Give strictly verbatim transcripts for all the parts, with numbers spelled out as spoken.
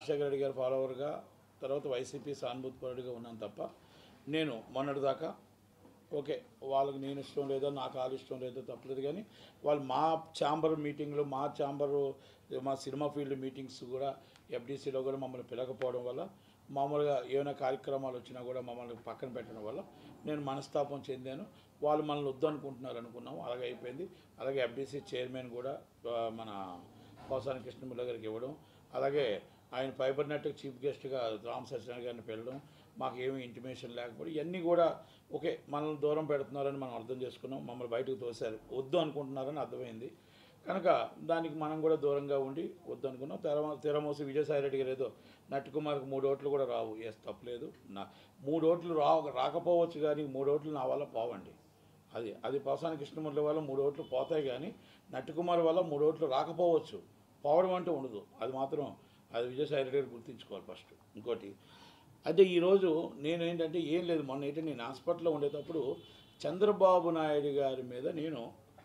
రాజశేఖర రెడ్డి గారి ఫాలోవర్గా తర్వాత వైసీపీ సానుభూతిపరుడిగా ఉన్నాను తప్ప నేను మొన్నటిదాకా ఓకే వాళ్ళకి నేను ఇష్టం లేదో నాకు వాళ్ళు ఇష్టం లేదో తప్పలేదు. కానీ వాళ్ళు మా ఛాంబర్ మీటింగ్లు మా ఛాంబరు మా సినిమా ఫీల్డ్ మీటింగ్స్ కూడా ఎఫ్డీసీలో కూడా మమ్మల్ని పిలకపోవడం వల్ల మామూలుగా ఏమైనా కార్యక్రమాలు వచ్చినా కూడా మమ్మల్ని పక్కన పెట్టడం వల్ల నేను మనస్తాపం చెందాను. వాళ్ళు మనల్ని వద్దనుకుంటున్నారు అనుకున్నాము, అలాగే అయిపోయింది. అలాగే ఎఫ్డీసీ చైర్మన్ కూడా మన పోసాని కృష్ణమురళి గారికి ఇవ్వడం, అలాగే ఆయన ఫైబర్ నెట్ చీఫ్ గెస్ట్గా రామ్ సత్యనారాయణ గారిని పిలవడం, మాకు ఏమీ ఇంటిమేషన్ లేకపోతే ఇవన్నీ కూడా ఓకే మనల్ని దూరం పెడుతున్నారని మనం అర్థం చేసుకున్నాం. మమ్మల్ని బయటకు తోశారు, వద్దు అనుకుంటున్నారని అర్థమైంది. కనుక దానికి మనం కూడా దూరంగా ఉండి వద్దు అనుకున్నాం. తెర తెరమోసి విజయసాయి రెడ్డి గారు ఏదో నట్టికుమార్కి మూడు ఓట్లు కూడా రావు, ఎస్ తప్పలేదు. నా మూడు ఓట్లు రా రాకపోవచ్చు కానీ మూడు ఓట్లు నా వల్ల పోవండి. అది అది పోసాని కృష్ణమురళి వల్ల మూడు ఓట్లు పోతాయి కానీ నట్టికుమార్ వల్ల మూడు ఓట్లు రాకపోవచ్చు, పోవడం అంటూ ఉండదు. అది మాత్రం అది విజయసాయి రెడ్డి గారు గుర్తుంచుకోవాలి ఫస్ట్. ఇంకోటి అయితే ఈరోజు నేను ఏంటంటే ఏం లేదు, మొన్న ఏంటంటే నేను హాస్పిటల్లో ఉండేటప్పుడు చంద్రబాబు నాయుడు గారి మీద నేను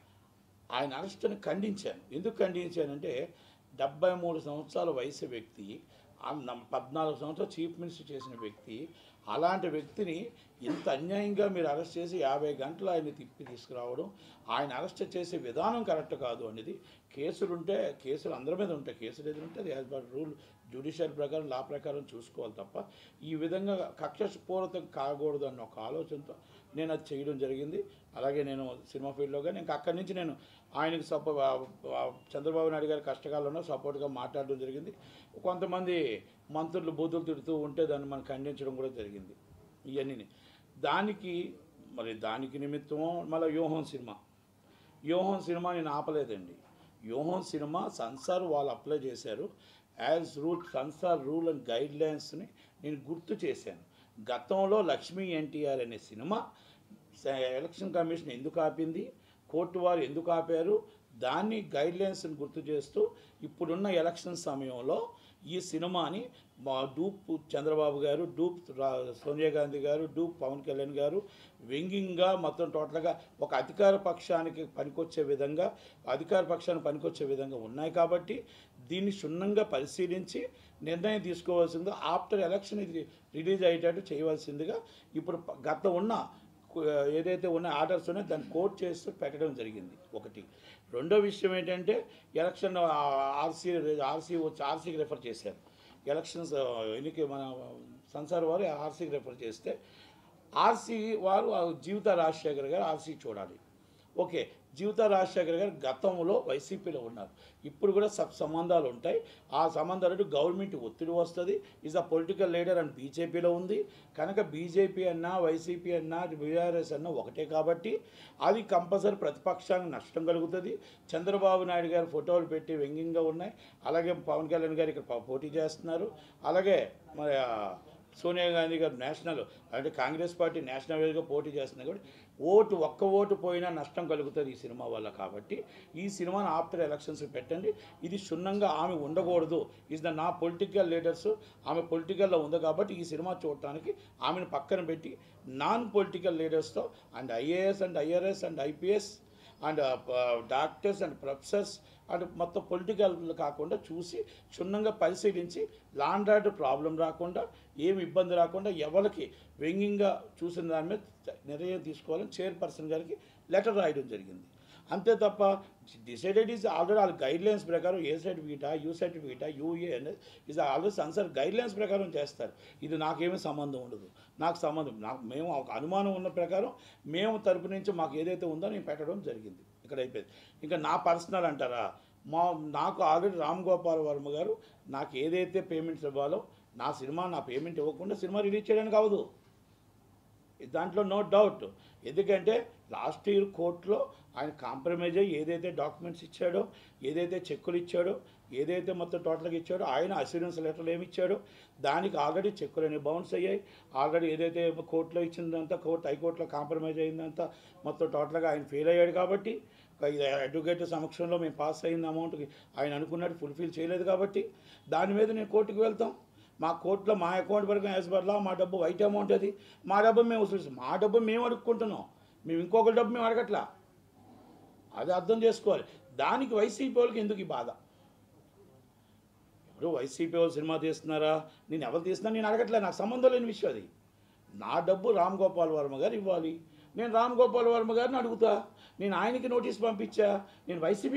ఆయన అరెస్ట్ని ఖండించాను. ఎందుకు ఖండించానంటే డెబ్బై మూడు సంవత్సరాల వయసు వ్యక్తి, పద్నాలుగు సంవత్సరాలు చీఫ్ మినిస్టర్ చేసిన వ్యక్తి, అలాంటి వ్యక్తిని ఇంత అన్యాయంగా మీరు అరెస్ట్ చేసి యాభై గంటలు ఆయన తిప్పి తీసుకురావడం, ఆయన అరెస్ట్ చేసే విధానం కరెక్ట్ కాదు అనేది. కేసులు ఉంటే కేసులు అందరి మీద ఉంటాయి, కేసులు ఎదురుంటే అది యాజ్ పర్ రూల్ జ్యుడిషియల్ ప్రకారం లా ప్రకారం చూసుకోవాలి తప్ప ఈ విధంగా కక్షపూరితం కాకూడదు అన్న ఒక ఆలోచనతో నేను అది చేయడం జరిగింది. అలాగే నేను సినిమా ఫీల్డ్లో కానీ ఇంకా అక్కడి నుంచి నేను ఆయనకు సపో చంద్రబాబు నాయుడు గారి కష్టకాలంలో సపోర్ట్గా మాట్లాడడం జరిగింది. కొంతమంది మంత్రులు బూతులు తిడుతూ ఉంటే దాన్ని మనం ఖండించడం కూడా జరిగింది. ఇవన్నీ దానికి మరి దానికి నిమిత్తమో మళ్ళీ వ్యూహం సినిమా వ్యూహం సినిమా నేను ఆపలేదండి. వ్యూహం సినిమా సెన్సార్ వాళ్ళు అప్లై చేశారు. As rule censor rule and గైడ్ లైన్స్ని నేను గుర్తు చేశాను. గతంలో లక్ష్మీ ఎన్టీఆర్ అనే సినిమా ఎలక్షన్ కమిషన్ ఎందుకు ఆపింది, కోర్టు వారు ఎందుకు ఆపారు, దాన్ని గైడ్లైన్స్ని గుర్తు చేస్తూ ఇప్పుడున్న ఎలక్షన్ సమయంలో ఈ సినిమాని మా డూప్ చంద్రబాబు గారు, డూప్ సోనియా గాంధీ గారు, డూప్ పవన్ కళ్యాణ్ గారు వ్యంగ్యంగా మొత్తం టోటల్గా ఒక అధికార పక్షానికి పనికొచ్చే విధంగా అధికార పక్షానికి పనికొచ్చే విధంగా ఉన్నాయి. కాబట్టి దీన్ని క్షుణ్ణంగా పరిశీలించి నిర్ణయం తీసుకోవాల్సిందిగా ఆఫ్టర్ ఎలక్షన్ ఇది రిలీజ్ అయ్యేటట్టు చేయవలసిందిగా ఇప్పుడు గత ఉన్న ఏదైతే ఉన్న ఆర్డర్స్ ఉన్నాయో దాన్ని కోర్ట్ చేస్తూ పెట్టడం జరిగింది. ఒకటి. రెండో విషయం ఏంటంటే ఎలక్షన్ ఆర్సీ ఆర్సీ వచ్చి ఆర్సీకి రెఫర్ చేశారు. ఎలక్షన్స్ ఎన్నిక మన సెన్సార్ వారు ఆర్సీకి రెఫర్ చేస్తే ఆర్సీ వారు జీవిత రాజశేఖర్ గారు ఆర్సీ చూడాలి. ఓకే, జీవిత రాజశేఖర్ గారు గతంలో వైసీపీలో ఉన్నారు, ఇప్పుడు కూడా సబ్ సంబంధాలు ఉంటాయి. ఆ సంబంధాలు గవర్నమెంట్ ఒత్తిడి వస్తుంది. ఈజ్ అ పొలిటికల్ లీడర్ అని బీజేపీలో ఉంది కనుక బీజేపీ అన్నా వైసీపీ అన్నా బీఆర్ఎస్ అన్నా ఒకటే కాబట్టి అది కంపల్సరీ ప్రతిపక్షానికి నష్టం కలుగుతుంది. చంద్రబాబు నాయుడు గారు ఫోటోలు పెట్టి వ్యంగ్యంగా ఉన్నాయి. అలాగే పవన్ కళ్యాణ్ గారు ఇక్కడ పోటీ చేస్తున్నారు. అలాగే మరి సోనియా గాంధీ గారు నేషనల్ అంటే కాంగ్రెస్ పార్టీ నేషనల్ వైజ్గా పోటీ చేస్తున్నారు కాబట్టి ఓటు ఒక్క ఓటు పోయినా నష్టం కలుగుతుంది ఈ సినిమా వల్ల. కాబట్టి ఈ సినిమాను ఆఫ్టర్ ఎలక్షన్స్ పెట్టండి. ఇది క్షుణ్ణంగా ఆమె ఉండకూడదు. ఈజ్ ద నా పొలిటికల్ లీడర్స్ ఆమె పొలిటికల్లో ఉంది కాబట్టి ఈ సినిమా చూడటానికి ఆమెను పక్కన పెట్టి నాన్ పొలిటికల్ లీడర్స్తో and IAS and IRS and IPS and doctors and professors and మొత్తం పొలిటికల్ కాకుండా చూసి క్షుణ్ణంగా పరిశీలించి లాండ్ ఆర్డర్ ప్రాబ్లం రాకుండా ఏమి ఇబ్బంది రాకుండా ఎవరికి వ్యంగ్యంగా చూసిన దాని మీద నిర్ణయం తీసుకోవాలని చైర్పర్సన్ గారికి లెటర్ రాయడం జరిగింది. అంతే తప్ప డిసైడెడ్ ఈజ్ ఆల్రెడీ వాళ్ళ గైడ్లైన్స్ ప్రకారం ఏ సర్టిఫికేటా యూ సర్టిఫికేటా యూఏ అనేది ఈజ్ ఆల్రెడీ సెన్సార్ గైడ్లైన్స్ ప్రకారం చేస్తారు. ఇది నాకేమీ సంబంధం ఉండదు. నాకు సంబంధం నాకు మేము ఒక అనుమానం ఉన్న ప్రకారం మేము తరపు నుంచి మాకు ఏదైతే ఉందో నేను పెట్టడం జరిగింది. ఇక్కడ అయిపోయింది. ఇంకా నా పర్సనల్ అంటారా, మా నాకు ఆల్రెడీ రామ్ గోపాల్ వర్మ గారు నాకు ఏదైతే పేమెంట్స్ ఇవ్వాలో నా సినిమా నా పేమెంట్ ఇవ్వకుండా సినిమా రిలీజ్ చేయడానికి అవ్వదు, దాంట్లో నో డౌట్. ఎందుకంటే లాస్ట్ ఇయర్ కోర్టులో ఆయన కాంప్రమైజ్ అయ్యి ఏదైతే డాక్యుమెంట్స్ ఇచ్చాడో ఏదైతే చెక్కులు ఇచ్చాడో ఏదైతే మొత్తం టోటల్గా ఇచ్చాడో ఆయన అస్యూరెన్స్ లెటర్లు ఏమి ఇచ్చాడో దానికి ఆల్రెడీ చెక్కులు అనేవి బౌన్స్ అయ్యాయి. ఆల్రెడీ ఏదైతే కోర్టులో ఇచ్చిందంతా కోర్టు హైకోర్టులో కాంప్రమైజ్ అయిందంతా మొత్తం టోటల్గా ఆయన ఫెయిల్ అయ్యాడు. కాబట్టి అడ్వకేట్ సమక్షంలో మేము పాస్ అయిన అమౌంట్కి ఆయన అనుకున్నట్టు ఫుల్ఫిల్ చేయలేదు. కాబట్టి దాని మీద నేను కోర్టుకు వెళ్తాం. మా కోర్టులో మా అకౌంట్ వరకు యాజ్ పర్లా మా డబ్బు వైట్ అమౌంట్ అది మా డబ్బు మేము వసూలు మా డబ్బు మేము అడుక్కుంటున్నాం, మేము ఇంకొకరి డబ్బు మేము అడగట్లా. అది అర్థం చేసుకోవాలి. దానికి వైసీపీ వాళ్ళకి ఎందుకు ఈ బాధ? ఇప్పుడు వైసీపీ వాళ్ళు సినిమా తీస్తున్నారా, నేను ఎవరు తీస్తున్నా నేను అడగట్లే, నాకు సంబంధం లేని విషయం అది. నా డబ్బు రామ్ గోపాల్ వర్మ గారు ఇవ్వాలి, నేను రామ్ గోపాల్ వర్మ గారిని అడుగుతా. నేను ఆయనకి నోటీస్ పంపించా, నేను వైసీపీ